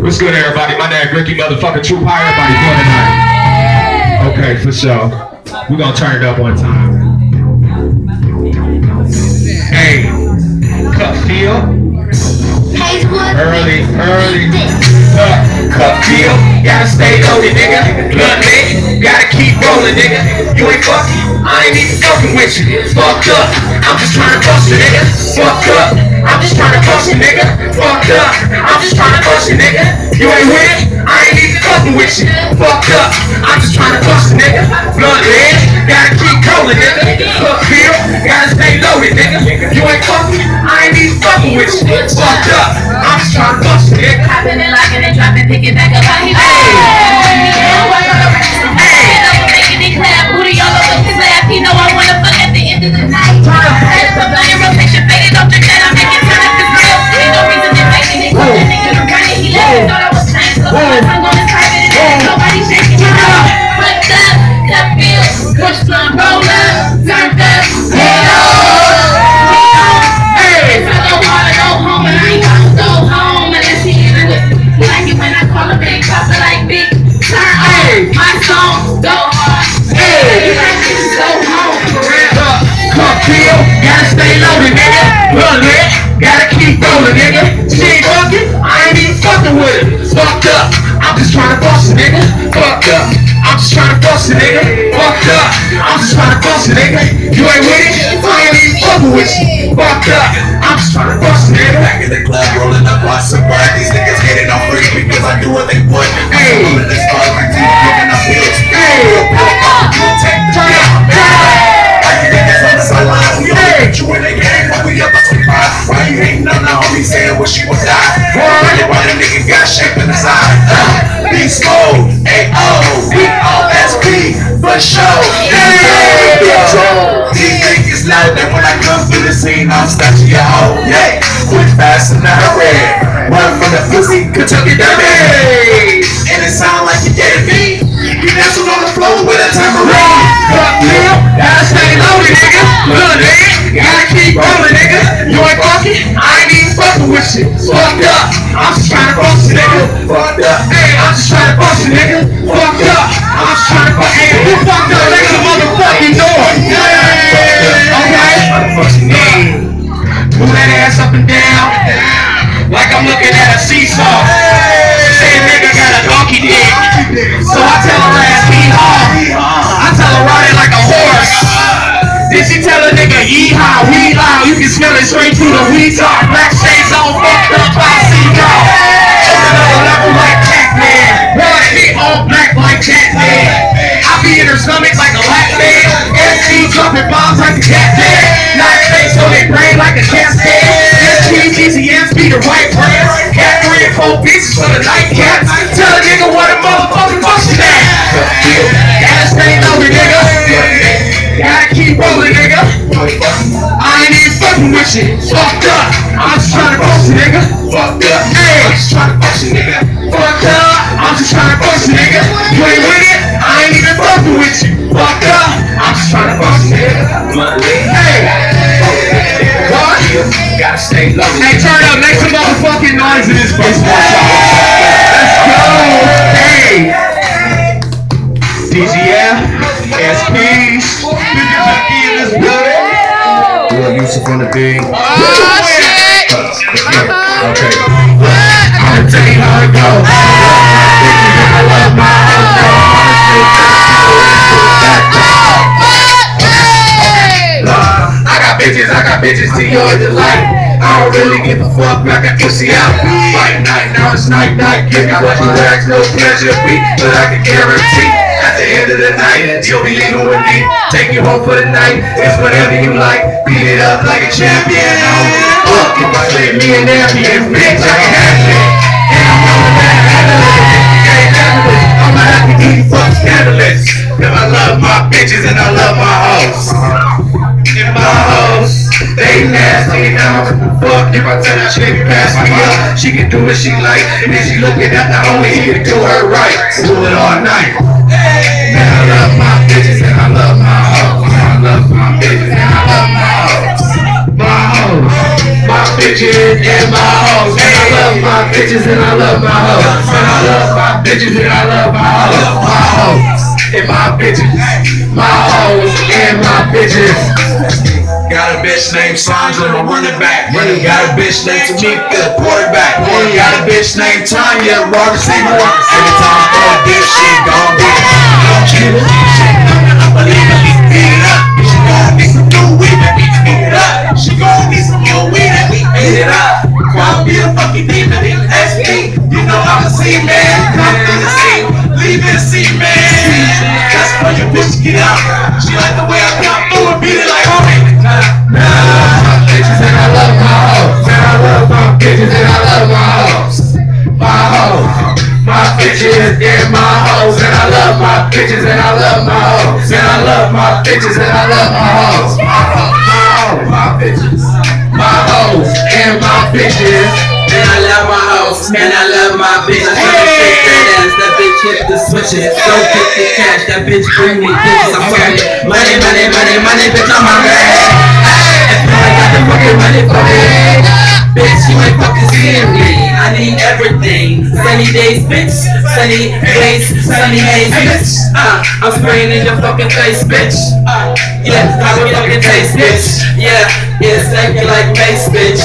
What's good, everybody? My name Ricky motherfucking Troop. How everybody doing tonight? Okay, for sure. We're gonna turn it up one time. Hey, cut feel. Early. Cut feel. Gotta stay loaded, nigga. Blood lit. Gotta keep rolling, nigga. You ain't fucking. I ain't even fucking with you. Fucked up. I'm just trying to bust you, nigga. Fucked up. I'm just trying to bust you, nigga. Fucked up. I'm just trying to bust you, nigga. You ain't with it? I ain't even fucking with you. Fucked up. I'm just trying to bust you, nigga. Blood red. Gotta keep rolling, nigga. Cut feel. Gotta stay loaded, nigga. You ain't fucking. I ain't even fucking with you. Fucked up. I'm just trying to bust you, nigga. Hopping and locking and dropping, pick it back up how he booty all over his lap. He know I wanna fuck at the end of the night. Head up on your rotation, faded off the jet. I make it turn up his real. Ain't no reason to make it. They fucking nigga to run it. He left, thought I was trying to my tongue on his private and nobody shaking it up. Flipped up, cut feel, push blunt, roll up, turned up, head on. If I go hard, I go home, and I ain't gonna go home unless he in it. He like it when I call a big papa like big. Turn on my song, go hard. He like it, just go home for real. Cut feel. Gotta stay loaded, nigga. Blood lit. Gotta keep rolling, nigga. She ain't fucking. I ain't even fucking with it. Fucked up. I'm just trying to bust it, nigga. Fucked up. I'm just trying to bust it, nigga. Fucked up. I'm just trying to bust it, nigga. You ain't with it? I ain't even fucking with you. Fucked up. I'm just trying to bust it, nigga. Back in the club, rolling up on some bread. These niggas getting on free because I do what they want. Hey. I'm in this car, my team giving up pills. Hey. Turn up. Why you niggas on the sideline? We only get you in the game, but we up to 25. Why you hating on the homie saying what she would die? Why the nigga got shape in his eye? Beast mode, A.O. B.O.S.P. for show. These niggas know that when I come through the scene, I'm snatching your hoe. Yeah, quick, fast, and not red. Run from the pussy, Kentucky Derby. And it sound like you getting me. You dancing on the floor with a tambourine. Cut feel. Gotta stay loaded, nigga. Blood lit. Gotta keep rolling, nigga. You ain't fucking. I ain't even fucking with you. Fucked up. I'm just trying to bust you, nigga. Fucked up. Hey, I'm just trying to bust you, nigga. Fucked up. I'm just trying to fuck. Hey, who fucked up? Make some motherfucking noise. Okay? Move that ass up and down. Like I'm looking at a seesaw. She say a nigga got a donkey dick. So I tell her ass hee-haw. I tell her ride it like a horse. Then she tell a nigga yee-haw, we loud. You can smell it straight through the weed talk. Black shades on, fucked up by C-Dog. Another level like Pac-Man. Blood hit all black like Batman. I be in her stomach like a black man. SG dropping bombs like a cat man. Not face on their brain like a cat's head. GTMs be the right brands. Got 3 and 4 pieces for the nightcaps. Tell a nigga what a motherfucking function at. Gotta stay loaded, nigga. Gotta keep rolling, nigga. I ain't even fucking with you. Fucked up. I'm just trying to bust you, nigga. Fucked up. Hey, I'm just trying to bust you, nigga. Fucked up. I'm just trying to bust you, nigga. You ain't with it? I ain't even fucking with you. Fucked up. I'm just trying to bust you, nigga. Hey. What? Gotta stay low. Hey, turn up. Make some motherfucking noise in this place. Let's go. Hey. DGF. SPs. in this building. Yusuf on the beat. Oh, shit. Okay. I'm gonna tell you how it goes. I love my I got bitches to your delight. I don't really give a fuck, I got pussy out. Fight night, now it's night. Give me what you ask, no pleasure beat, but I can guarantee at the end of the night, you'll be leaving with me. Take you home for the night, it's whatever you like. Beat it up like a champion. I don't give a fuck if I slip me and Ambien, bitch, I can handle it. And I'm gonna handle it. You can't handle it, I'ma have to eat fuck scandalous. Cause I love my bitches and I love my hoes. And my hoes, they nasty now. Fuck if I tell that chick pass me up. She can do what she like, and then she looking at the homie, he can do her right. Do it all night. Man, I love my bitches and I love my hoes. I love my bitches and I love my hoes. My hoes. my bitches and my hoes. Man, I love my bitches and I love my hoes. Man, I love my bitches and I love my hoes. My hoes and my bitches. My hoes and my bitches. Got a bitch named Sandra, the running back. Got a bitch named Tamika, the quarterback. Got a bitch named Tanya, wide receiver. Every time I throw a bitch, she gon' get it. Don't cheat her. I believe it. Beat it up. She gon' need some new weed, and we beat it up. She gon' need some new weed, and we beat it up. I'll be a fucking demon, that's me. You know I'm a C-man. Come through the scene, leave it a C-man. That's for your bitch to get out. She like the way I come through and beat it like homie. My bitches and I love my hoes. Man, I love my bitches and I love my hoes. My hoes, my bitches and my hoes. And I love my bitches and I love my hoes. And I love my bitches and I love my hoes. My hoes, my bitches, my hoes and my bitches. And I love my hoes, and I love my bitch. I try to shake that ass, that bitch hit the switches. Don't get the cash, that bitch bring me bitches. I'm sorry. Money, money, money, money, bitch, I'm hungry. I got the fucking money for me. Bitch, you ain't fucking seeing me. I need everything. Sunny days, bitch. Sunny days, sunny days, bitch. I'm spraying in your fucking face, bitch. Yeah, how it fucking taste, bitch. Yeah, thank you like Mace, bitch.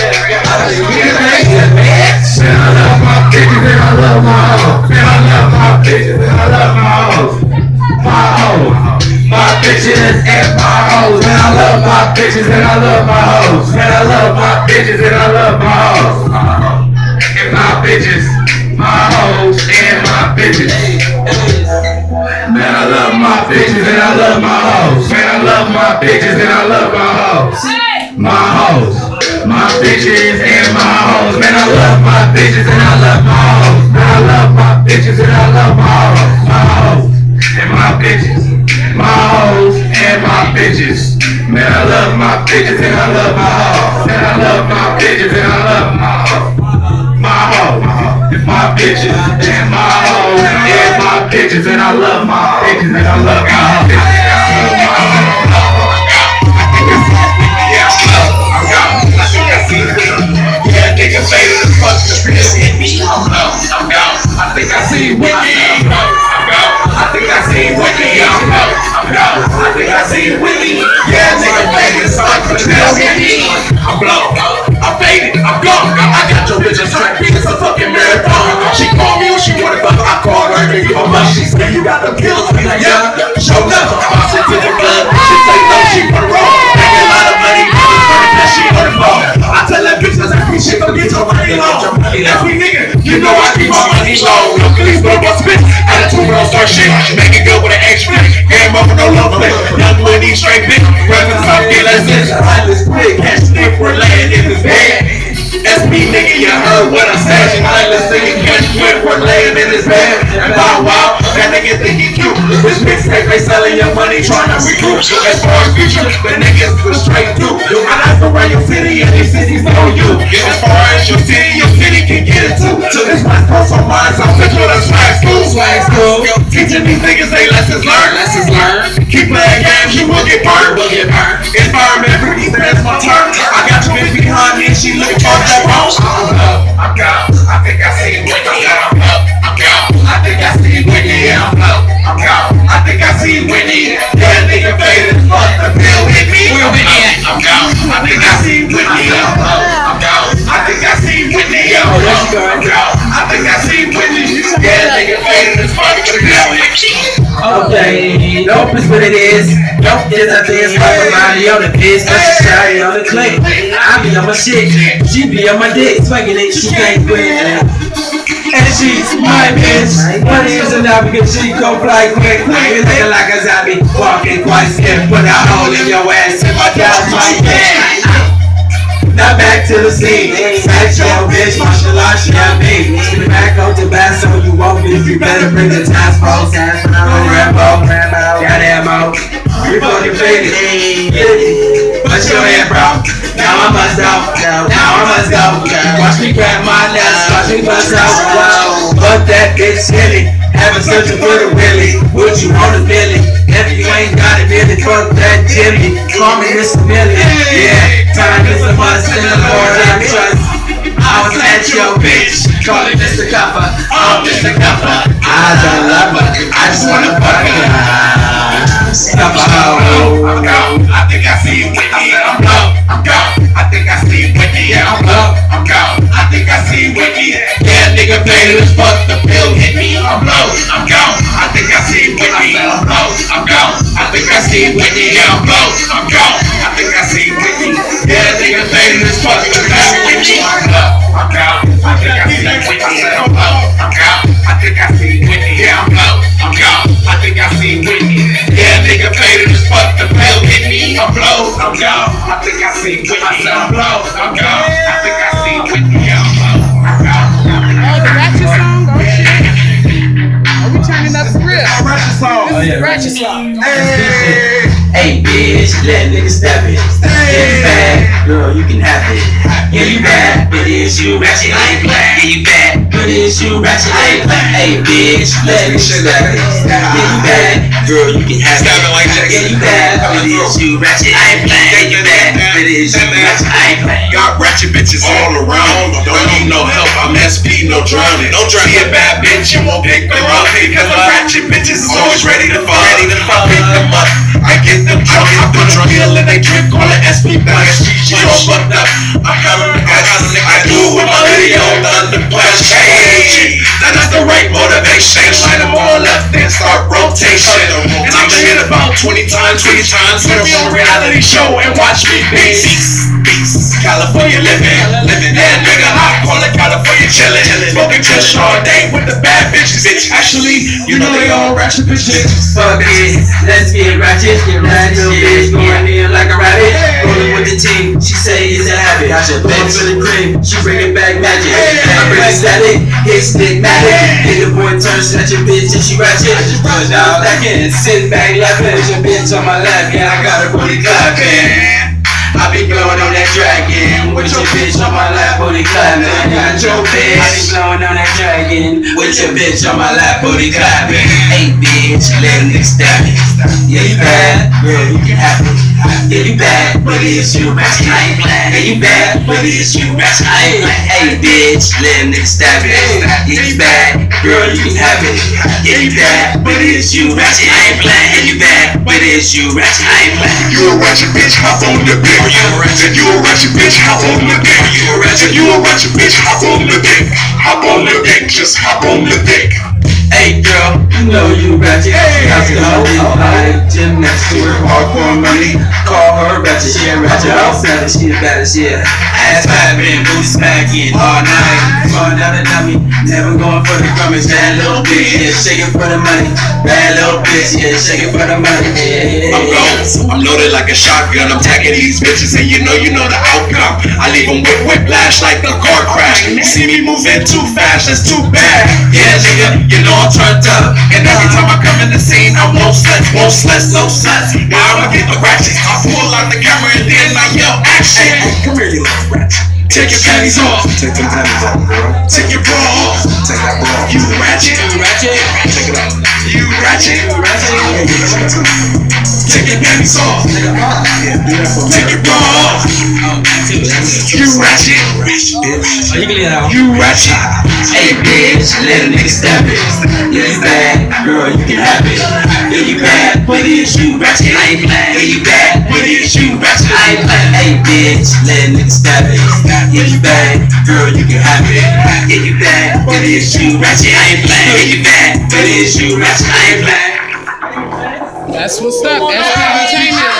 Man, I love my bitches and I love my hoes. Man, I love my bitches and I love my hoes. My hoes, my bitches and my hoes. Man, I love my bitches and I love my hoes. Man, I love my bitches and I love my hoes. And my bitches, my hoes and my bitches. Man, I love my bitches and I love my hoes. Man, I love my bitches and I love my hoes. My hoes, my bitches and my hoes. Man, I love my bitches and I love my hoes. Man, I love my bitches and I love my hoes. My hoes and my bitches. My hoes and my bitches. Man, I love my bitches and I love my hoes. Man, I love my bitches and I love my hoes. My hoes and my bitches and my hoes and my bitches. And I love my bitches and I love my bitches. Nigga faded as fuck, the bitch hit me. I'm gone. I think I see Whitney. I'm gone. I think I see Whitney. I'm gone. I think I see Whitney. Yeah, nigga faded as fuck, the bitch hit me. I'm blown. I'm faded. I'm gone. I got your bitch a strike. It's a fucking marathon. She called me when she wanted fuck. I called her and give her money. She said you got the pills. I'm like, yeah. Show love. I sit to the club. She say no, she wanna roll. Making a lot of money. She on the phone. I tell that bitch that's every shit gon' get your money low. Every nigga, you know I keep my money low. Look at these little spit. Attitude don't start shit. Make it good with an X flip. Game over no love flip. Young with these straight bitch. Rapping top get less bitch. I just quick. Catch stick for laying in his bed. That's me, nigga, you heard what I said. I let's nigga catch quick for laying in his bed. And wow, that nigga think he cute. This bitch say they selling your money trying to recruit. As far as future, the niggas go straight through. I like around your city and these cities know you. As far as your city can get it too. To this West Coast on mine, so bitch with a swag school. Teaching these niggas they lessons learned. Keep playing games, you will get burned. Environment for these fans my turn. I got your bitch behind me and she looking for that wrong. I'm gone. I think I see Whitney. I'm gone. I think I see Whitney. I'm gone. I think I see Whitney. Yeah, nigga faded as fuck. The pill hit me. I'm gone. I think I see Whitney. I'm gone. I think I see Whitney. I'm gone. I think I see Whitney. Yeah, nigga faded as fuck. The pill hit me. Okay, dope is what it is. Dope is a dance like a money on the piss, but she shy on the click. I be on my shit, she be on my dick, swinging it, she can't quit. And she's my bitch. Money is enough because she go fly quick. You looking like a zombie, walking quite stiff. Put a hole in your ass and my dog's my head. Now back to the scene. Smash your bitch, martial arts, she got me. Back on the bass, so you won't be. You better bring the task force. No Rambo, got ammo. You fucking faded. What's your head, bro? Now I must go. Watch me grab my nuts, watch me bust out. Fuck that bitch silly. Haven't searching for the Willie. What you want a Billy? If you ain't got it, really fuck that Jimmy. Call me Mr. Million. Yeah, time is a must in the Lord I trust. I was at your bitch. Call it Mr. Copper. Oh, Mr. Copper. I don't love her. I just wanna fuck her. Stop a hoe. I'm gone. I think I see Whitney. I'm gone. I'm gone. I think I see Whitney. Yeah, I'm gone. I'm gone. I think I see Whitney. Yeah, nigga faded as fuck. The pill hit me. I'm low. I'm gone. I think I see Whitney. I'm low. I'm gone. I think I see Whitney. Yeah, I'm low. I'm gone. I think I see Whitney. Yeah, nigga faded as fuck. The pill hit me. I'm low. I'm gone. I think I see Whitney. I'm low. I'm gone. I think I see Whitney. Yeah, I'm low. I'm gone. I think I see Whitney. Yeah, nigga faded as fuck. The pill hit me. I'm low. I'm gone. I think I see Whitney. I'm low. I'm gone. I think I see Whitney. Yeah, I'm low. I'm gone. Oh, the Ratchet song? Oh shit. Are we turning up for real? Ratchet song. This is the Ratchet song. Hey bitch, let niggas step it. Get bad, girl, you can have it. Yeah, you bad, but it's you ratchet, I ain't playing. Yeah, you bad, but it's you ratchet, I ain't playing. Hey bitch, let niggas step it. Yeah, you bad, girl, you can have it. Yeah, you bad, but it's you ratchet, I ain't playing. Yeah, you bad, but it's you ratchet, I ain't playing. Got ratchet bitches all around. Don't need no help, I'm SP, no drowning. Don't drown. See a bad bitch, you won't pick her up. Because the ratchet bitches is always ready to fuck. I pick them up, I get them drunk. I put them pill and they drink on the SP back. She all fucked up. I do it with my video on the flash. Hey, that's the right motivation. Light them all up, then start rotation. And I'm hit about 20 times. Put me on a reality show and watch me beast. California living. Yeah, nigga, I call it California chillin'. Smoking kush all day with the bad bitches. Actually, you know they all ratchet bitches. Fuck it, let's get ratchet. Get ratchet, bitch going in like a rabbit. Rolling with the team, she say it's a habit. I should beg for the cream, she bring it back magic. I bring it static, hit stick magic. Hit the boy turn, snatch your bitch and she ratchet. I just push out like it, sit back laughing. Put your bitch on my lap, yeah, I got her booty clapping. I be blowing on that dragon with your bitch on my lap, booty clapping. Got your bitch. I be blowing on that dragon with your bitch on my lap, booty clapping. Hey bitch, let a nigga stab it. Yeah, you bad, girl, you can have it. Yeah, you bad, but it's you ratchet, I ain't playing. Yeah, you bad, but it's you ratchet, I ain't playing. Hey bitch, let a nigga stab it. Yeah, you bad, girl, you can have it. Yeah, you bad, but it's you ratchet, I ain't playing. Yeah, you bad, but it's you ratchet, I ain't playing. You a ratchet bitch, hop on the dick. You a ratchet bitch, hop on the dick. You a ratchet bitch, hop on the dick. Hop on the dick, just hop on the dick. Hey girl, you know you ratchet. House the whole like gym next to her, hardcore money. Call her ratchet, she a ratchet. Outside of she a bad as shit. Ass popping, booty smacking all night. Going down the dummy, never going for the crumbage. Bad little bitch, yeah, shaking for the money. Bad little bitch, yeah, shaking for the money. Yeah. I'm gone, I'm loaded like a shotgun. I'm tagging these bitches and you know the outcome. I leave them with whiplash like a car crash. You see me moving too fast, that's too bad. Yeah, nigga, you know I'm turned up. And every time I come in the scene, I won't sluts, no sluts. Now I'ma get the ratchets. I pull out the camera and then I yell action. Hey, come here, you little ratchet. Take your panties off. Take them panties off, girl. Take your bra off. Take that bra off. You ratchet. Take it off. You ratchet. Take your panties off. Take your bra off. You ratchet. You ratchet. Hey bitch, let a nigga stab it. Yeah, you bad, girl, you can have it. Yeah, you bad, but it's you ratchet, I ain't playing. Yeah, you bad, but it's you ratchet, I ain't playing. Hey bitch, let a nigga stab it. Yeah, you bad, girl, you can have it. Yeah, you bad, but it's you ratchet, I ain't playing. Yeah, you bad, but it's you ratchet, I ain't playing. That's what's up. That's Entertainment.